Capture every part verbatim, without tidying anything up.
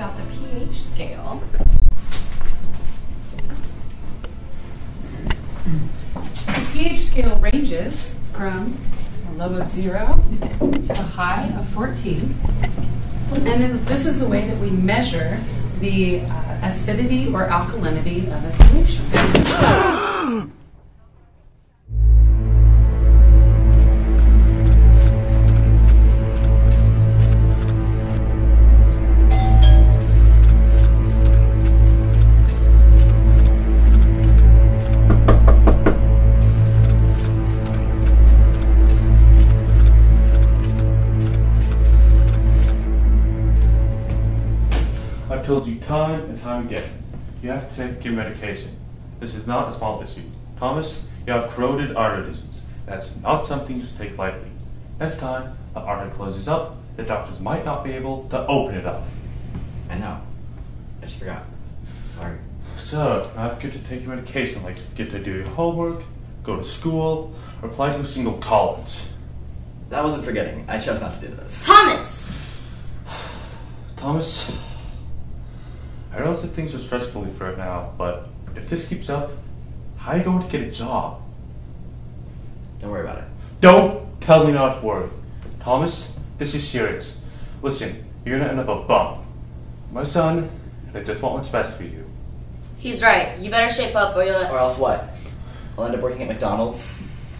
about the pH scale. The pH scale ranges from a low of zero to a high of fourteen. And then this is the way that we measure the uh, acidity or alkalinity of a solution. I've told you time and time again, you have to take your medication. This is not a small issue. Thomas, you have corroded artery disease. That's not something you should take lightly. Next time the artery closes up, the doctors might not be able to open it up. I know. I just forgot. Sorry. So, now forget to take your medication, like forget to do your homework, go to school, or apply to a single college. That wasn't forgetting. I chose not to do this. Thomas! Thomas, I know that things are stressful for right now, but if this keeps up, how are you going to get a job? Don't worry about it. Don't tell me not to worry. Thomas, this is serious. Listen, you're gonna end up a bum. My son, and I just want what's best for you. He's right. You better shape up or you'll... Or else what? I'll end up working at McDonald's.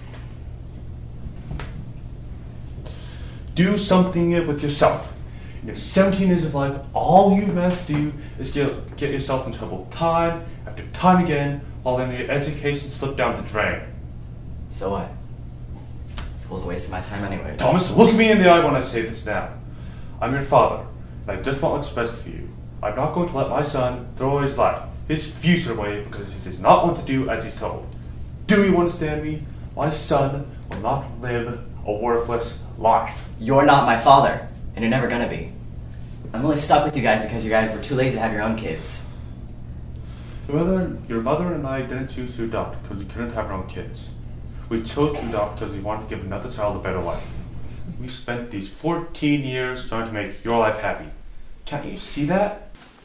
Do something with yourself. In your seventeen years of life, all you've managed to do is get, get yourself in trouble time after time again, while letting your education slip down the drain. So what? School's a waste of my time anyway. Thomas, look me in the eye when I say this now. I'm your father, and I just want what's best for you. I'm not going to let my son throw away his life, his future away, because he does not want to do as he's told. Do you understand me? My son will not live a worthless life. You're not my father, and you're never gonna be. I'm only stuck with you guys because you guys were too lazy to have your own kids. Your mother, your mother and I didn't choose to adopt because we couldn't have our own kids. We chose to adopt because we wanted to give another child a better life. We spent these fourteen years trying to make your life happy. Can't you see that?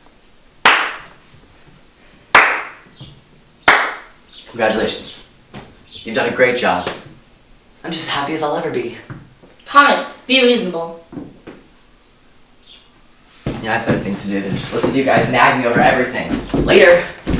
Congratulations. You've done a great job. I'm just as happy as I'll ever be. Thomas, be reasonable. Yeah, I have better things to do than just listen to you guys nag me over everything. Later!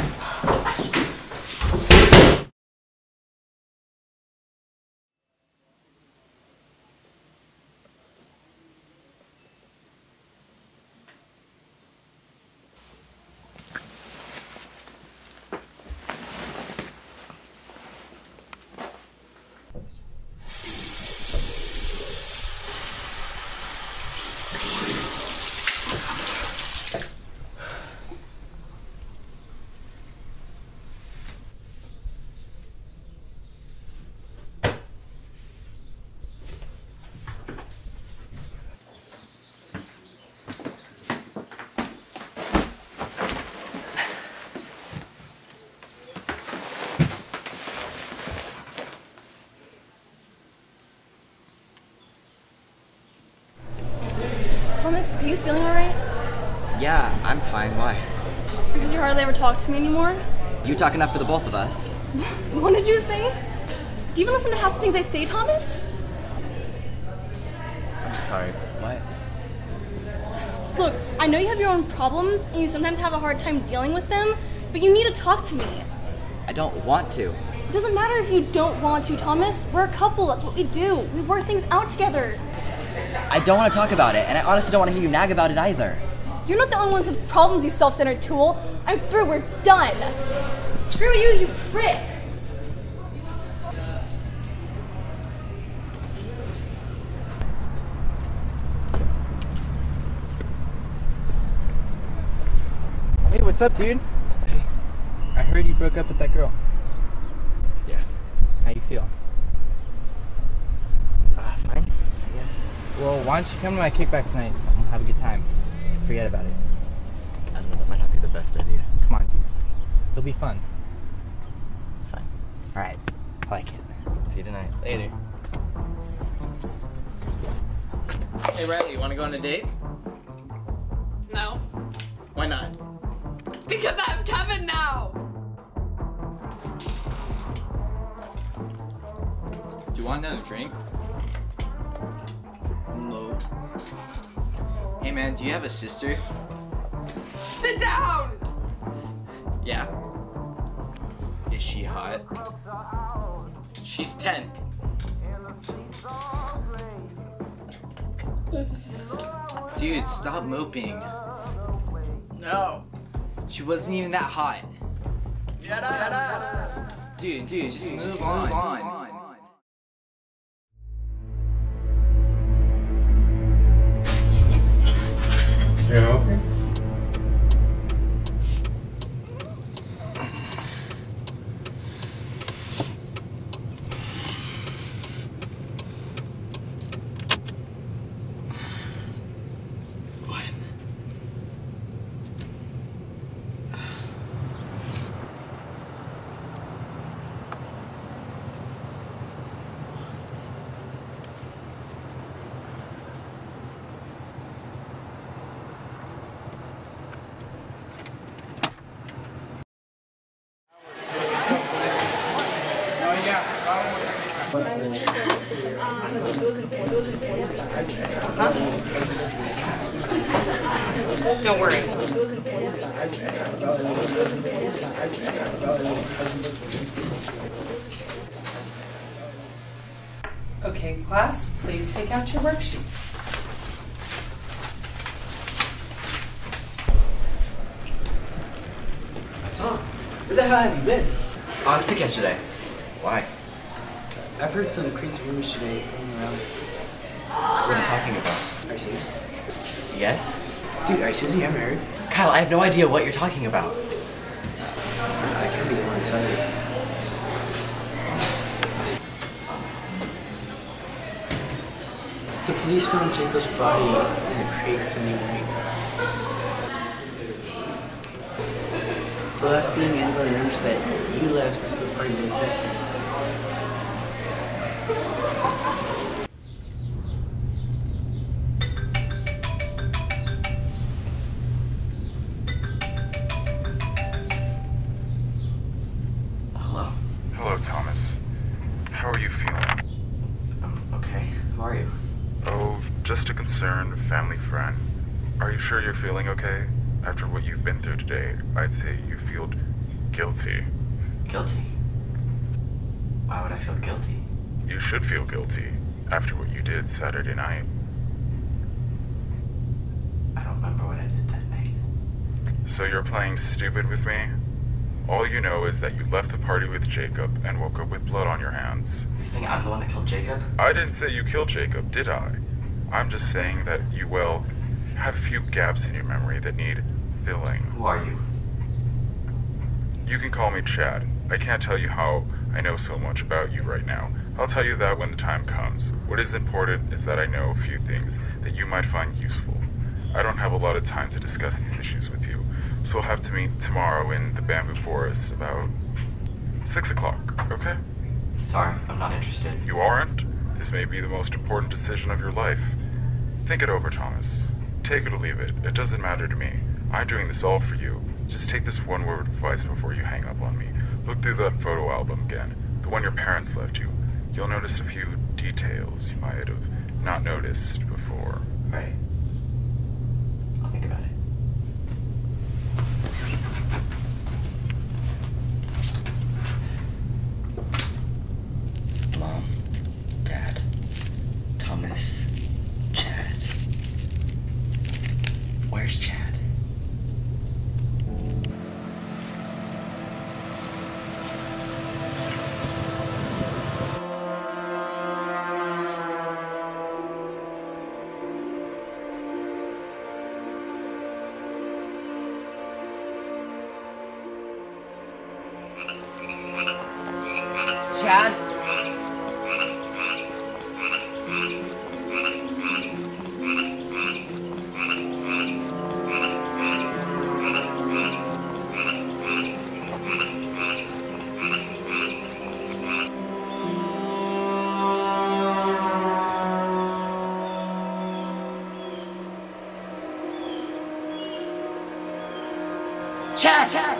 Thomas, are you feeling alright? Yeah, I'm fine. Why? Because you hardly ever talk to me anymore? You talk enough for the both of us. What did you say? Do you even listen to half the things I say, Thomas? I'm sorry. What? Look, I know you have your own problems and you sometimes have a hard time dealing with them, but you need to talk to me. I don't want to. It doesn't matter if you don't want to, Thomas. We're a couple, that's what we do. We work things out together. I don't want to talk about it, and I honestly don't want to hear you nag about it either. You're not the only ones with problems, you self-centered tool. I'm through, we're done. Screw you, you prick. Hey, what's up, dude? Hey. I heard you broke up with that girl. Yeah. How you feel? Uh, fine, I guess. Well, why don't you come to my kickback tonight? We'll have a good time. Forget about it. I don't know, that might not be the best idea. Come on, dude. It'll be fun. Fine. Alright. I like it. See you tonight. Later. Hey, Riley, you want to go on a date? No. Why not? Because I have Kevin now! Do you want another drink? No. Hey man, do you have a sister? Sit down! Yeah. Is she hot? She's ten. Dude, stop moping. No. She wasn't even that hot. Shut up. Shut up. Dude, dude, just, dude, move, just on. move on. Can I help you? Don't worry. Okay, class, please take out your worksheets. Tom, where the hell have you been? Oh, I was sick yesterday. Why? I've heard some crazy rumors today going around. What are you talking about? Are you serious? Yes? Dude, are you serious? You haven't heard? Kyle, I have no idea what you're talking about. I can't be the one to tell you. The police found Jacob's body in the creek Sunday morning. The last thing anybody remembers is that you left the party with him. Hello. Hello, Thomas. How are you feeling? Um, okay. How are you? Oh, just a concerned family friend. Are you sure you're feeling okay? After what you've been through today, I'd say you feel guilty. Guilty? Why would I feel guilty? You should feel guilty after what you did Saturday night. I don't remember what I did that night. So you're playing stupid with me? All you know is that you left the party with Jacob and woke up with blood on your hands. You're saying I'm the one that killed Jacob? I didn't say you killed Jacob, did I? I'm just saying that you, well, have a few gaps in your memory that need filling. Who are you? You can call me Chad. I can't tell you how I know so much about you right now. I'll tell you that when the time comes. What is important is that I know a few things that you might find useful. I don't have a lot of time to discuss these issues with you, so we'll have to meet tomorrow in the bamboo forest about six o'clock, okay? Sorry, I'm not interested. You aren't? This may be the most important decision of your life. Think it over, Thomas. Take it or leave it. It doesn't matter to me. I'm doing this all for you. Just take this one word of advice before you hang up on me. Look through that photo album again, the one your parents left you. You'll notice a few details you might have not noticed before. Right. I'll think about it. Mom, Dad, Thomas, Chad. Where's Chad? Chad? Chad!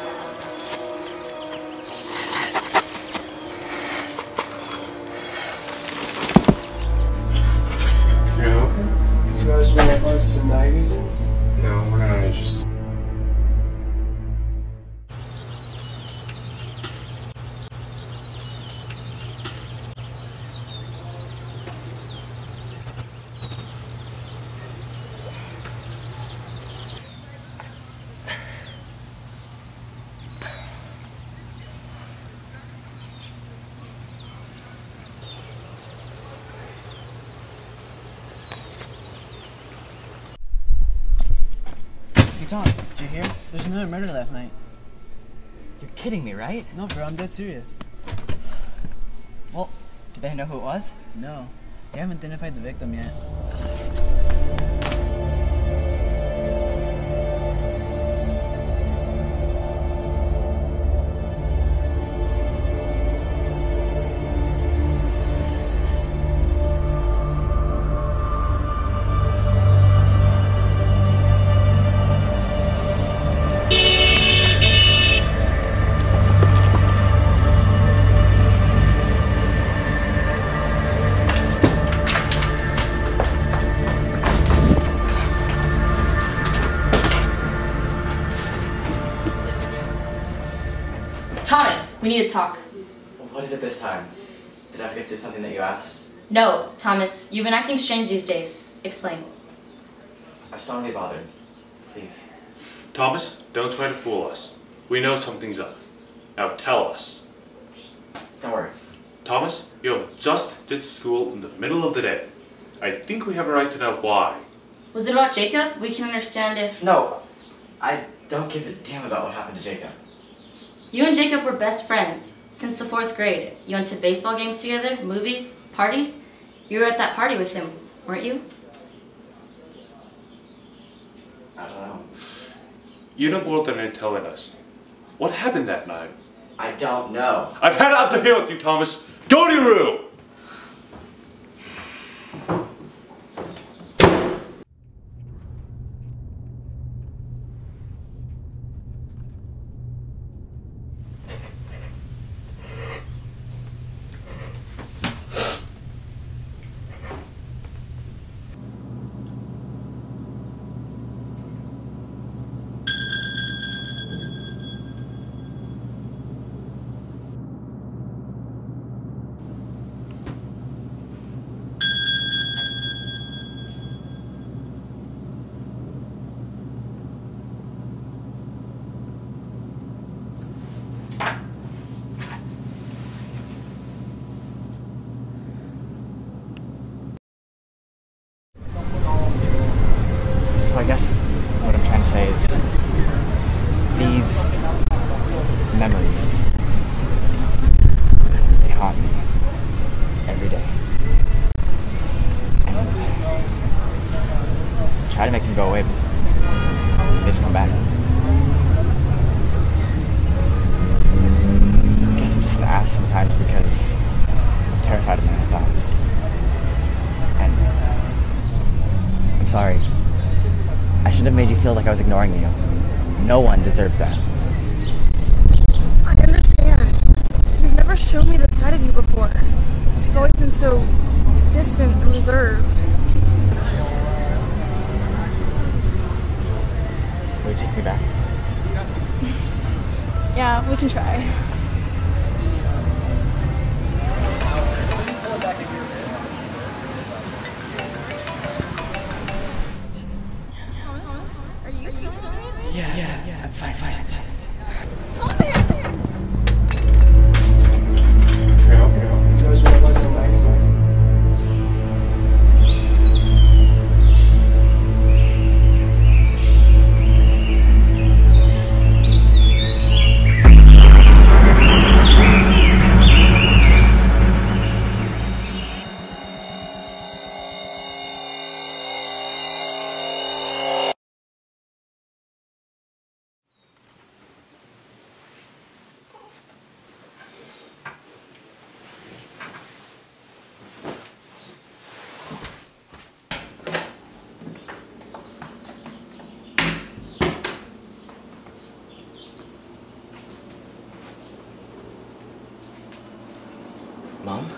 You know? You guys want to buy some magazines? No, we're not interested. Hey Tom, did you hear? There's another murder last night. You're kidding me, right? No, bro, I'm dead serious. Well, do they know who it was? No, they haven't identified the victim yet. Thomas, we need to talk. What is it this time? Did I forget to do something that you asked? No, Thomas, you've been acting strange these days. Explain. I just don't want to be bothered. Please. Thomas, don't try to fool us. We know something's up. Now tell us. Don't worry. Thomas, you have just ditched school in the middle of the day. I think we have a right to know why. Was it about Jacob? We can understand if... No, I don't give a damn about what happened to Jacob. You and Jacob were best friends since the fourth grade. You went to baseball games together, movies, parties. You were at that party with him, weren't you? I don't know. You know more than you're telling us. What happened that night? I don't know. I've had it up to here with you, Thomas. Go to your room! So I guess what I'm trying to say is these memories, they haunt me every day. And I try to make them go away, but they just come back. I guess I'm just an ass sometimes because I'm terrified of my own thoughts. And I'm sorry. I shouldn't have made you feel like I was ignoring you. No one deserves that. I understand. You've never shown me this side of you before. You've always been so distant and reserved. Will you take me back? Yeah, we can try. Are you feeling it? Yeah, yeah, yeah. I'm fine, fine. You guys want to buy some magazines? Mom?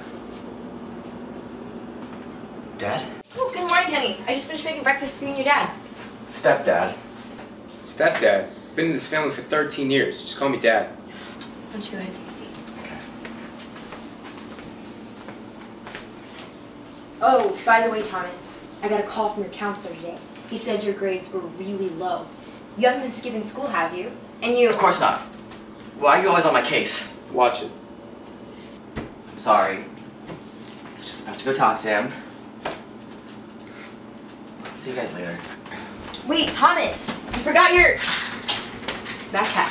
Dad? Oh, good morning, honey. I just finished making breakfast for you and your dad. Stepdad. Stepdad. Been in this family for thirteen years. Just call me Dad. Why don't you go ahead and take a seat? Okay. Oh, by the way, Thomas, I got a call from your counselor today. He said your grades were really low. You haven't been skipping school, have you? And you... Of course not. Why are you always on my case? Watch it. I'm sorry. I was just about to go talk to him. See you guys later. Wait, Thomas! You forgot your... backpack.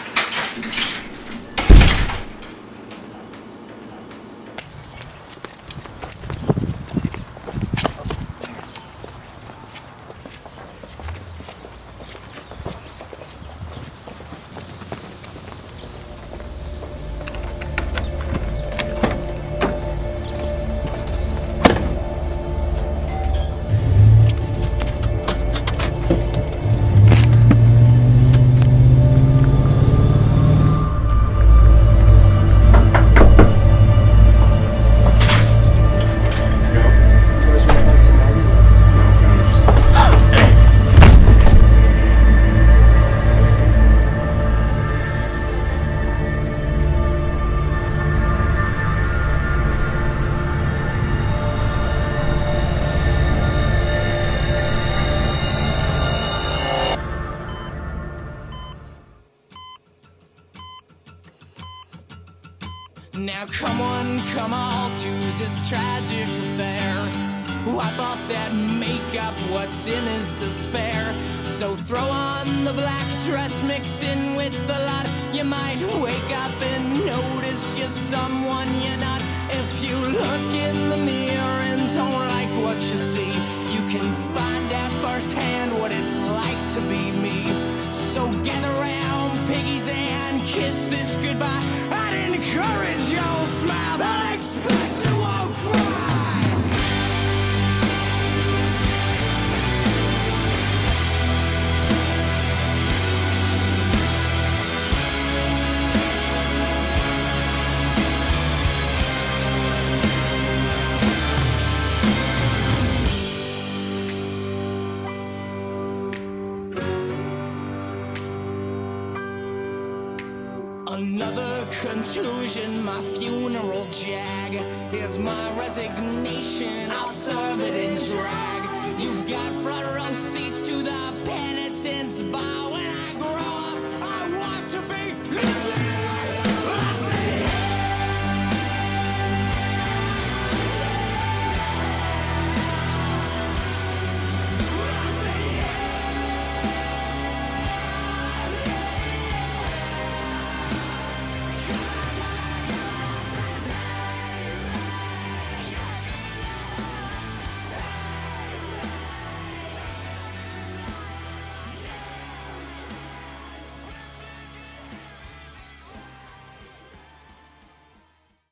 Now come on, come all to this tragic affair. Wipe off that makeup, what's in is despair. So throw on the black dress, mix in with the lot. You might wake up and notice you're someone you're not. If you look in the mirror and don't like what you see, you can find out firsthand what it's like to be me. So gather round, piggies, and kiss this goodbye. I'd encourage your smiles, I'd expect you won't cry. Another contusion, my funeral jag. Here's my resignation, I'll serve it in drag. You've got front row seats to the penitent's bar.